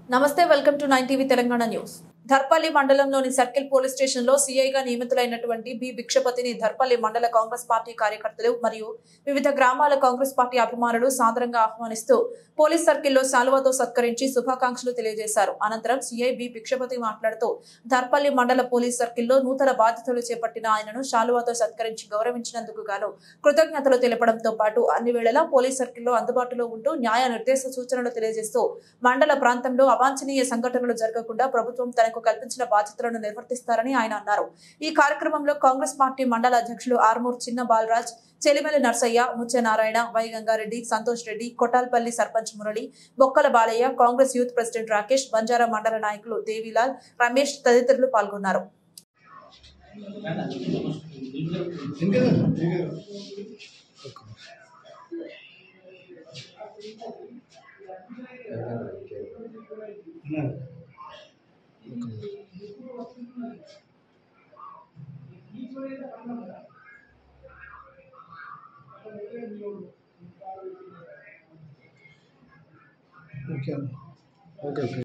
నమస్తే welcome to 9 TV Telangana news. Dharpalli మండలంలోని circle police station లో సీఐగా నియమితులైనటువంటి బి భిక్షపతిని ధర్పల్లి మండల కాంగ్రెస్ పార్టీ కార్యకర్తలు మరియు వివిధ గ్రామాల కాంగ్రెస్ పార్టీ అభిమానులు సాదరంగా ఆహ్వానిస్తూ పోలీస్ సర్కిల్లో శాలువాతో సత్కరించి శుభాకాంక్షలు తెలియజేశారు. అనంతరం సీఐ బి భిక్షపతి మాట్లాడుతూ ధర్పల్లి మండల పోలీస్ సర్కిల్లో నూతన బాధ్యతలు చేపట్టిన ఆయనను శాలువాతో సత్కరించి గౌరవించినందుకు గాను కృతజ్ఞతలు తెలపడంతో పాటు అన్ని వేళలా పోలీస్ సర్కిల్లో అందుబాటులో ఉంటూ న్యాయ నిర్దేశ సూచనలు తెలియజేస్తూ మండల ప్రాంతంలో అవాంఛనీయ సంఘటనలు జరగకుండా ప్రభుత్వం తనకు కల్పించిన బాధ్యతలను నిర్వర్తిస్తారని ఆయన అన్నారు. ఈ కార్యక్రమంలో కాంగ్రెస్ పార్టీ మండల అధ్యక్షులు Armoor Chinna Balaraj, Chelimeli Narsaiah, Mutyanarayana, Y Gangareddy, Santosh Reddy, Kotalpalli sarpanch Murali, Bokkala Balaiah, Congress youth president Rakesh, Banjara మండల నాయకులు దేవిలాల్, రమేష్ తదితరులు పాల్గొన్నారు. Okay.